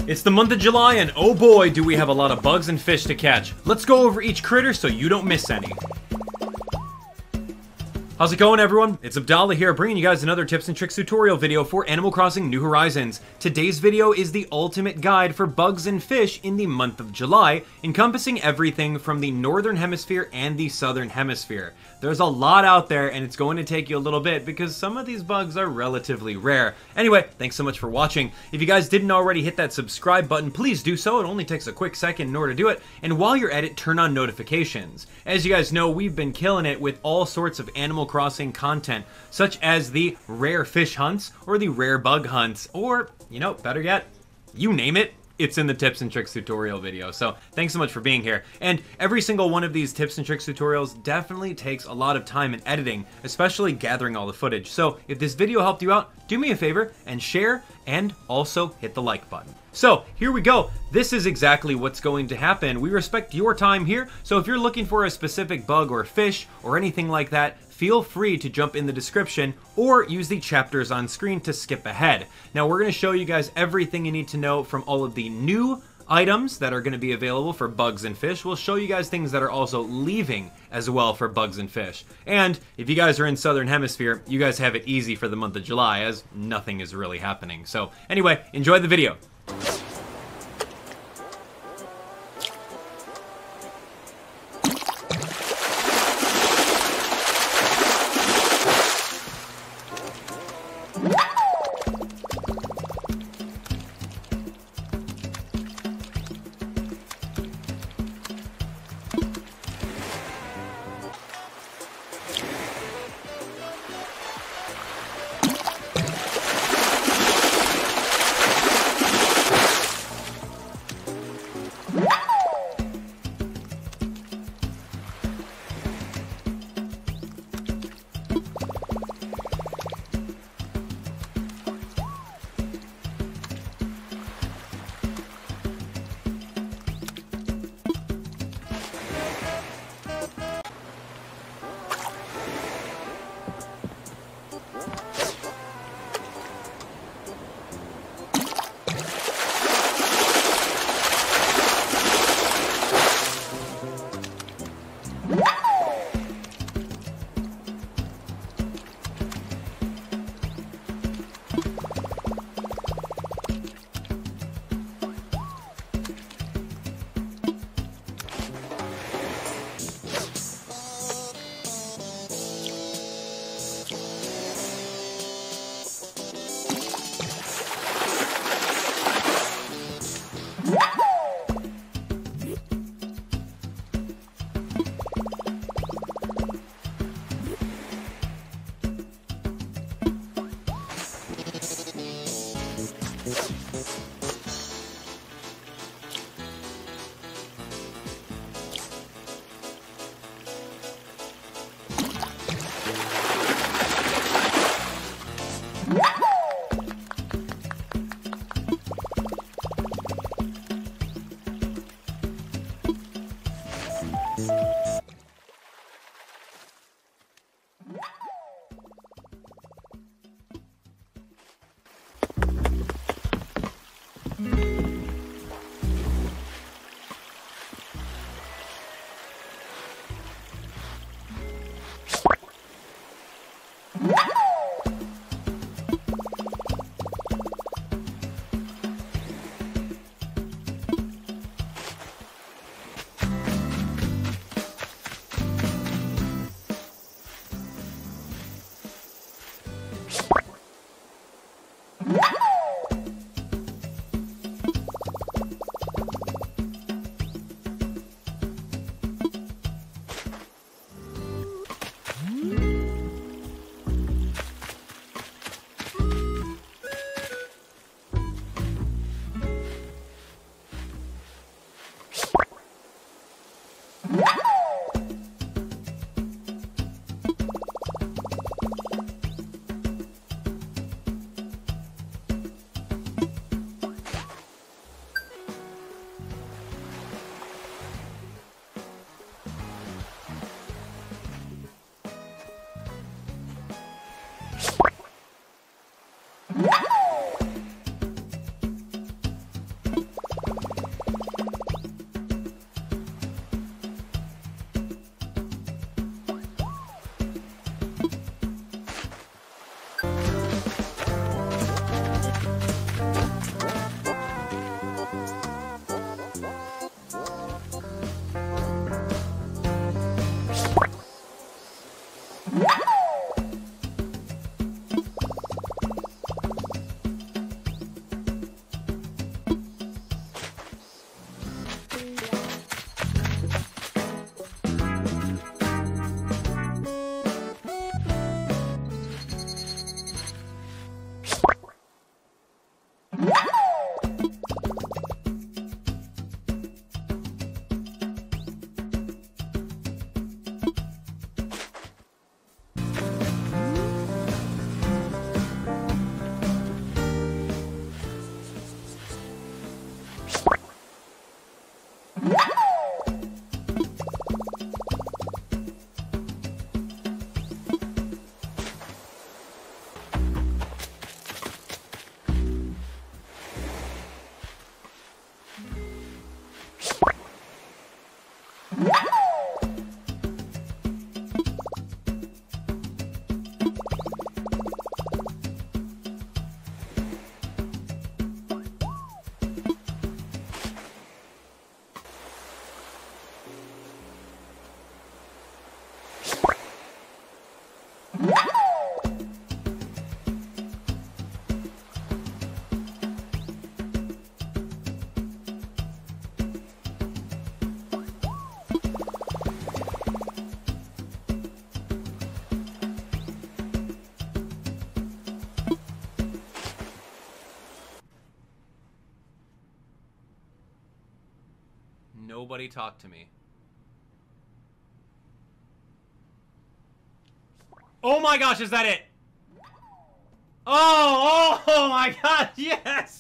It's the month of July, and oh boy, do we have a lot of bugs and fish to catch. Let's go over each critter so you don't miss any. How's it going, everyone? It's Abdallah here, bringing you guys another tips and tricks tutorial video for Animal Crossing New Horizons. Today's video is the ultimate guide for bugs and fish in the month of July, encompassing everything from the Northern Hemisphere and the Southern Hemisphere. There's a lot out there, and it's going to take you a little bit because some of these bugs are relatively rare. Anyway, thanks so much for watching. If you guys didn't already hit that subscribe button, please do so. It only takes a quick second in order to do it. And while you're at it, turn on notifications. As you guys know, we've been killing it with all sorts of Animal Crossing content, such as the rare fish hunts, or the rare bug hunts, or, you know, better yet, you name it. It's in the tips and tricks tutorial video. So thanks so much for being here. And every single one of these tips and tricks tutorials definitely takes a lot of time in editing, especially gathering all the footage. So if this video helped you out, do me a favor and share, and also hit the like button. So here we go. This is exactly what's going to happen. We respect your time here. So if you're looking for a specific bug or fish or anything like that, feel free to jump in the description or use the chapters on screen to skip ahead. Now we're going to show you guys everything you need to know from all of the new items that are going to be available for bugs and fish. We'll show you guys things that are also leaving as well for bugs and fish. And if you guys are in Southern Hemisphere, you guys have it easy for the month of July as nothing is really happening. So anyway, enjoy the video. Nobody talk to me. Oh my gosh, is that it? Oh my gosh, yes!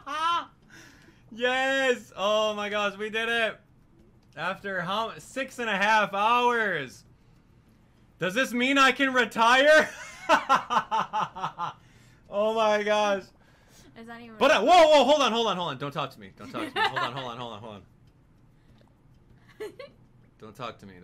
Yes! Oh my gosh, we did it! After how 6.5 hours! Does this mean I can retire? Oh my gosh. Is that even But whoa, hold on. Don't talk to me. Hold on. Don't talk to me.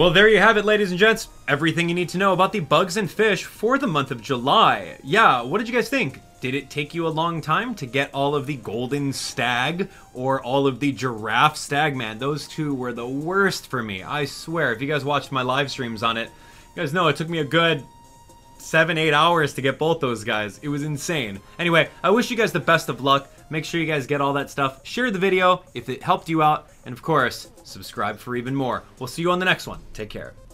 Well, there you have it, ladies and gents. Everything you need to know about the bugs and fish for the month of July. Yeah, what did you guys think? Did it take you a long time to get all of the golden stag or all of the giraffe stag? Man, those two were the worst for me. I swear, if you guys watched my live streams on it, you guys know it took me a good 7-8 hours to get both those guys. It was insane. Anyway, I wish you guys the best of luck. Make sure you guys get all that stuff. Share the video if it helped you out. And of course, subscribe for even more. We'll see you on the next one. Take care.